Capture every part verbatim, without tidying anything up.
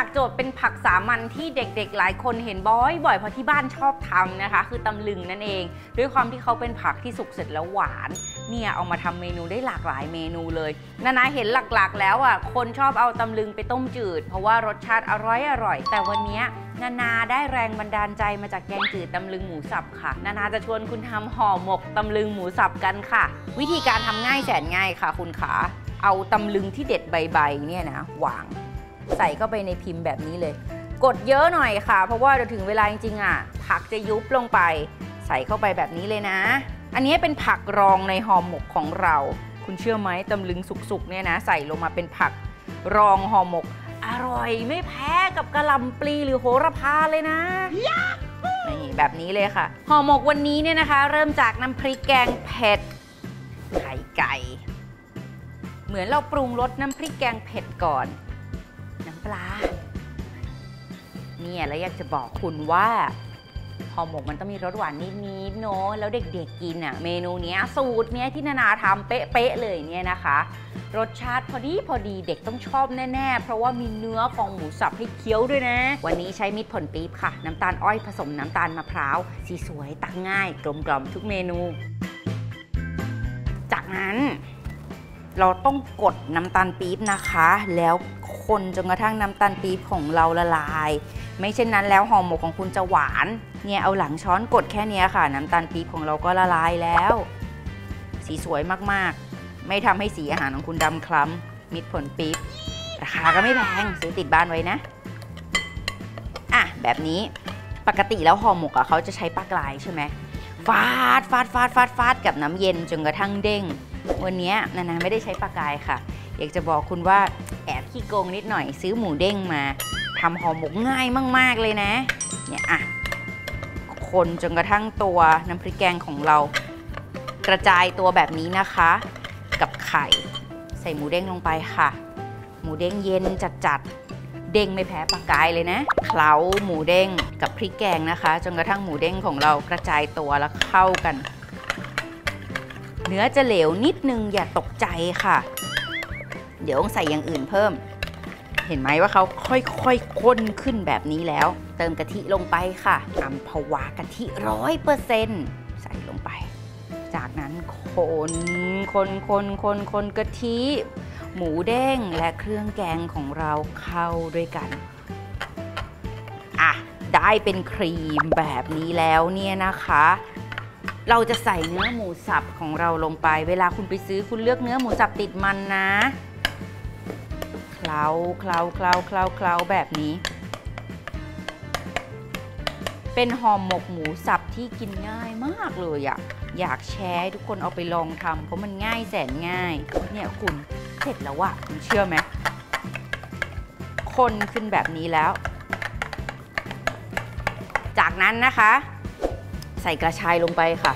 จากโจทย์เป็นผักสามัญที่เด็กๆหลายคนเห็นบ่อยๆเพราะที่บ้านชอบทำนะคะคือตำลึงนั่นเองด้วยความที่เขาเป็นผักที่สุกเสร็จแล้วหวานเนี่ยเอามาทำเมนูได้หลากหลายเมนูเลยนานาเห็นหลักๆแล้วอ่ะคนชอบเอาตำลึงไปต้มจืดเพราะว่ารสชาติอร่อยอร่อยแต่วันนี้นานาได้แรงบันดาลใจมาจากแกงจืดตำลึงหมูสับค่ะนานาจะชวนคุณทำห่อหมกตำลึงหมูสับกันค่ะวิธีการทำง่ายแสนง่ายค่ะคุณขาเอาตำลึงที่เด็ดใบๆเนี่ยนะวางใส่เข้าไปในพิมพ์แบบนี้เลยกดเยอะหน่อยค่ะเพราะว่าเดี๋ยวถึงเวลาจริงๆอ่ะผักจะยุบลงไปใส่เข้าไปแบบนี้เลยนะอันนี้เป็นผักรองในห่อหมกของเราคุณเชื่อไหมตำลึงสุกๆเนี่ยนะใส่ลงมาเป็นผักรองห่อหมกอร่อยไม่แพ้กับกะหล่ำปลีหรือโหระพาเลยนะนี่แบบนี้เลยค่ะห่อหมกวันนี้เนี่ยนะคะเริ่มจากน้ำพริกแกงเผ็ดไข่ไก่เหมือนเราปรุงรสน้ำพริกแกงเผ็ดก่อนน้ำปลาเนี่ยแล้วอยากจะบอกคุณว่าห่อหมกมันต้องมีรสหวานนิดๆเนาะแล้วเด็กๆกินอ่ะเมนูนี้สูตรเนี้ยที่นานาทำเป๊ะๆเลยเนี่ยนะคะรสชาติพอดีพอดีเด็กต้องชอบแน่ๆเพราะว่ามีเนื้อของหมูสับให้เคี้ยวด้วยนะวันนี้ใช้มิตรผลปี๊บค่ะน้ำตาลอ้อยผสมน้ำตาลมะพร้าวสีสวยตักง่ายกลมกล่อมทุกเมนูจากนั้นเราต้องกดน้ำตาลปี๊บนะคะแล้วคนจนกระทั่งน้ำตาลปี๊บของเราละลายไม่เช่นนั้นแล้วห่อหมกของคุณจะหวานเนี่ยเอาหลังช้อนกดแค่นี้ค่ะน้ำตาลปี๊บของเราก็ละลายแล้วสีสวยมากๆไม่ทำให้สีอาหารของคุณดำคล้ำมิตรผลปี๊บราคาก็ไม่แพงซื้อติดบ้านไว้นะอ่ะแบบนี้ปกติแล้วห่อหมกอ่ะเขาจะใช้ปลากรายใช่ไหมฟาดฟาดฟาดฟาดฟาดกับน้ำเย็นจนกระทั่งเด้งวันนี้นานาไม่ได้ใช้ปลากรายค่ะอยากจะบอกคุณว่าแอบขี้โกงนิดหน่อยซื้อหมูเด้งมาทำห่อหมกง่ายมากๆเลยนะเนี่ยอ่ะคนจนกระทั่งตัวน้ำพริกแกงของเรากระจายตัวแบบนี้นะคะกับไข่ใส่หมูเด้งลงไปค่ะหมูเด้งเย็นจัดๆเด้งไม่แพ้ปลากรายเลยนะเคล้าหมูเด้งกับพริกแกงนะคะจนกระทั่งหมูเด้งของเรากระจายตัวแล้วเข้ากันเนื้อจะเหลวนิดนึงอย่าตกใจค่ะเดี๋ยวต้องใส่อย่างอื่นเพิ่มเห็นไหมว่าเขาค่อยๆข้นขึ้นแบบนี้แล้วเติมกะทิลงไปค่ะอัมพวากะทิร้อยเปอร์เซ็นต์ใส่ลงไปจากนั้นคนคนคนคนคนกะทิหมูเด้งและเครื่องแกงของเราเข้าด้วยกันอ่ะได้เป็นครีมแบบนี้แล้วเนี่ยนะคะเราจะใส่เนื้อหมูสับของเราลงไปเวลาคุณไปซื้อคุณเลือกเนื้อหมูสับติดมันนะเคล้าเคล้าเคล้าเคล้าเคล้าแบบนี้เป็นห่อหมกหมูสับที่กินง่ายมากเลยอะอยากแชร์ให้ทุกคนเอาไปลองทำเพราะมันง่ายแสนง่ายเนี่ยคุณเสร็จแล้วอะคุณเชื่อไหมคนขึ้นแบบนี้แล้วจากนั้นนะคะใส่กระชายลงไปค่ะ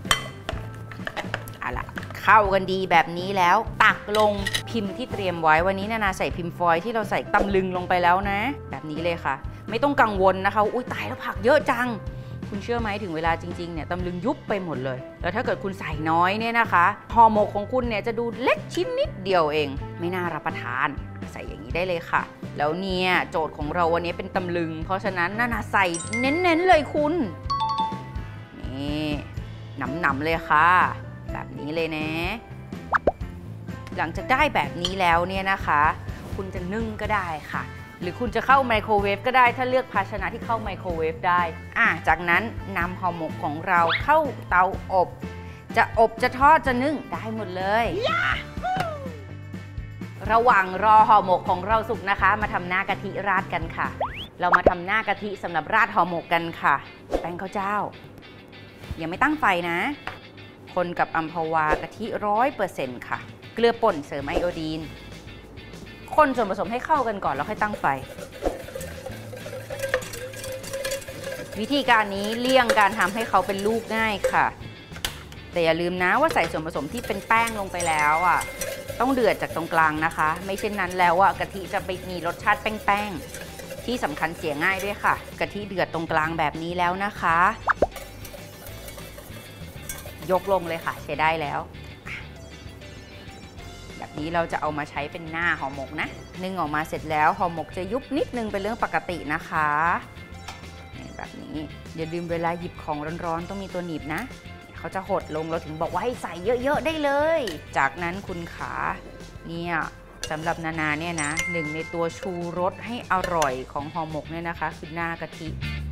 เอาล่ะเข้ากันดีแบบนี้แล้วตักลงพิมพ์ที่เตรียมไว้วันนี้นานาใส่พิมพ์ฟอยล์ที่เราใส่ตำลึงลงไปแล้วนะแบบนี้เลยค่ะไม่ต้องกังวลนะคะอุ้ยตายแล้วผักเยอะจังคุณเชื่อไหมถึงเวลาจริงๆเนี่ยตำลึงยุบไปหมดเลยแล้วถ้าเกิดคุณใส่น้อยเนี่ยนะคะห่อหมกของคุณเนี่ยจะดูเล็กชิ้นนิดเดียวเองไม่น่ารับประทานใส่อย่างนี้ได้เลยค่ะแล้วเนี่ยโจทย์ของเราวันนี้เป็นตำลึงเพราะฉะนั้นนานาใส่เน้นๆเลยคุณนี่หนำๆเลยค่ะแบบนี้เลยนะหลังจากได้แบบนี้แล้วเนี่ยนะคะคุณจะนึ่งก็ได้ค่ะหรือคุณจะเข้าไมโครเวฟก็ได้ถ้าเลือกภาชนะที่เข้าไมโครเวฟได้อ่ะจากนั้นนำห่อหมกของเราเข้าเตาอบจะอบจะทอดจะนึ่งได้หมดเลย yeah! ระหว่างรอห่อหมกของเราสุกนะคะมาทำหน้ากะทิราดกันค่ะเรามาทำหน้ากะทิสำหรับราดห่อหมกกันค่ะแป้งข้าวเจ้ายังไม่ตั้งไฟนะคนกับอัมพวากะทิร้อยเปอร์เซ็นต์ค่ะเกลือป่นเสริมไอโอดีนคนส่วนผสมให้เข้ากันก่อนแล้วค่อยตั้งไฟวิธีการนี้เลี่ยงการทำให้เขาเป็นลูกง่ายค่ะแต่อย่าลืมนะว่าใส่ส่วนผสมที่เป็นแป้งลงไปแล้วอ่ะต้องเดือดจากตรงกลางนะคะไม่เช่นนั้นแล้วอ่ะกะทิจะไปมีรสชาติแป้งๆที่สำคัญเสียง่ายด้วยค่ะกะทิเดือดตรงกลางแบบนี้แล้วนะคะยกลงเลยค่ะใช้ได้แล้วแบบนี้เราจะเอามาใช้เป็นหน้าห่อหมกนะนึ่งออกมาเสร็จแล้วห่อหมกจะยุบนิดนึงเป็นเรื่องปกตินะคะแบบนี้อย่าลืมเวลาหยิบของร้อนๆต้องมีตัวหนีบนะเขาจะหดลงเราถึงบอกว่าให้ใส่เยอะๆได้เลยจากนั้นคุณขาเนี่ยสำหรับนานาเนี่ยนะหนึ่งในตัวชูรสให้อร่อยของห่อหมกเนี่ยนะคะคือหน้ากะทิ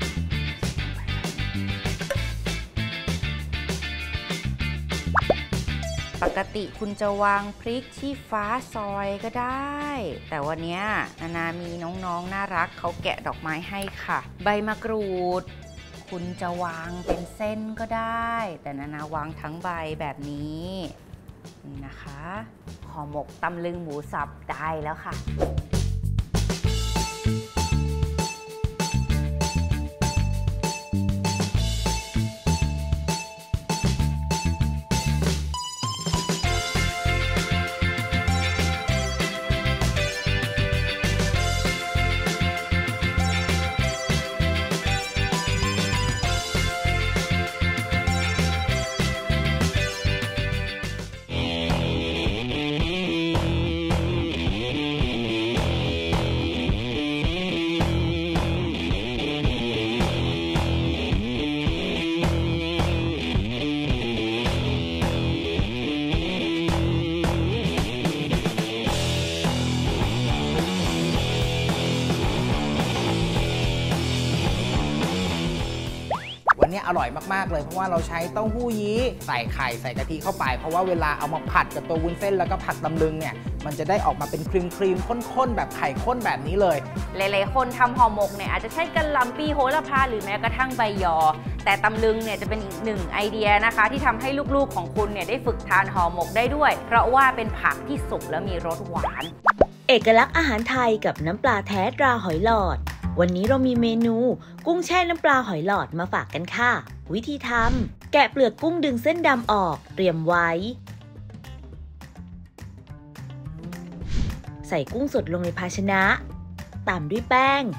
ปกติคุณจะวางพริกชี้ฟ้าซอยก็ได้แต่วันนี้นานามีน้องๆน่ารักเขาแกะดอกไม้ให้ค่ะใบมะกรูดคุณจะวางเป็นเส้นก็ได้แต่นานาวางทั้งใบแบบนี้นี่นะคะห่อหมกตำลึงหมูสับได้แล้วค่ะนี่อร่อยมากๆเลยเพราะว่าเราใช้เต้าหู้ยี้ใส่ไข่ใส่กะทิเข้าไปเพราะว่าเวลาเอามาผัดกับตัววุ้นเส้นแล้วก็ผัดตำลึงเนี่ยมันจะได้ออกมาเป็นครีมครีมข้นๆแบบไข่ข้นแบบนี้เลยหลายๆคนทำห่อหมกเนี่ยอาจจะใช้กะหล่ำปีโหระพาหรือแม้กระทั่งใบยอแต่ตำลึงเนี่ยจะเป็นอีกหนึ่งไอเดียนะคะที่ทำให้ลูกๆของคุณเนี่ยได้ฝึกทานห่อหมกได้ด้วยเพราะว่าเป็นผักที่สุกแล้วมีรสหวานเอกลักษณ์อาหารไทยกับน้ำปลาแท้ตราหอยหลอดวันนี้เรามีเมนูกุ้งแช่น้ำปลาหอยหลอดมาฝากกันค่ะวิธีทำแกะเปลือกกุ้งดึงเส้นดำออกเตรียมไว้ใส่กุ้งสดลงในภาชนะตามด้วยแป้ง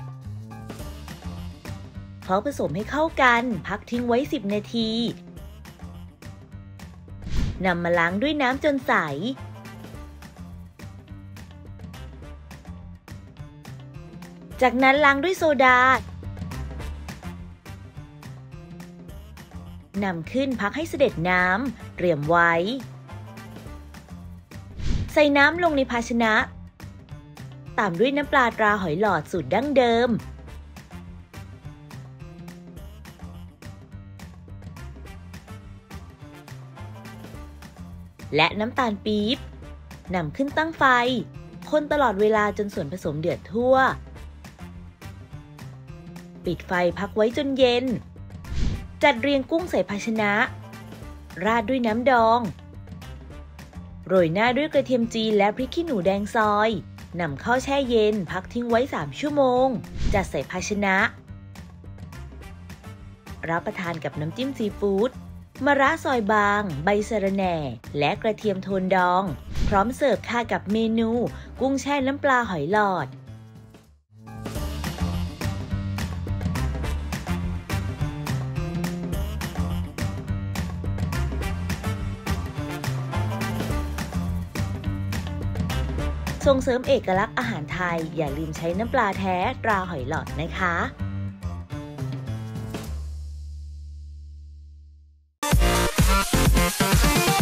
พอผสมให้เข้ากันพักทิ้งไว้สิบนาทีนำมาล้างด้วยน้ำจนใสจากนั้นล้างด้วยโซดานำขึ้นพักให้เสด็จน้ำเตรียมไว้ใส่น้ำลงในภาชนะตามด้วยน้ำปลาตราหอยหลอดสูตรดั้งเดิมและน้ำตาลปี๊บนำขึ้นตั้งไฟคนตลอดเวลาจนส่วนผสมเดือดทั่วปิดไฟพักไว้จนเย็นจัดเรียงกุ้งใส่ภาชนะราดด้วยน้ำดองโรยหน้าด้วยกระเทียมจีนและพริกขี้หนูแดงซอยนำเข้าแช่เย็นพักทิ้งไว้สามชั่วโมงจัดใส่ภาชนะรับประทานกับน้ำจิ้มซีฟู้ดมะระซอยบางใบสะระแหน่และกระเทียมโทนดองพร้อมเสิร์ฟค่ะกับเมนูกุ้งแช่น้ำปลาหอยหลอดส่งเสริมเอกลักษณ์อาหารไทยอย่าลืมใช้น้ำปลาแท้ตราหอยหลอดนะคะ